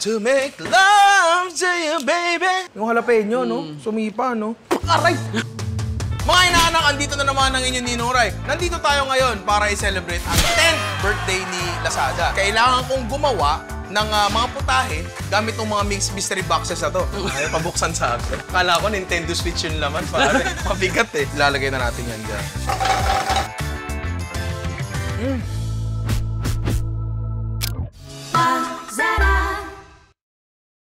To make love to you, baby. Yung jalapeno, no? Sumipa, no? Aray! Mga inaanak, andito na naman ang inyong Ninong Ray. Nandito tayo ngayon para i-celebrate ang 10th birthday ni Lazada. Kailangan kong gumawa ng mga putahe gamit ng mga mixed mystery boxes na to. Ayaw pabuksan sa akin. Kala ko Nintendo Switch yung laman, pare. Mabigat eh. Ilalagay na natin yan dyan.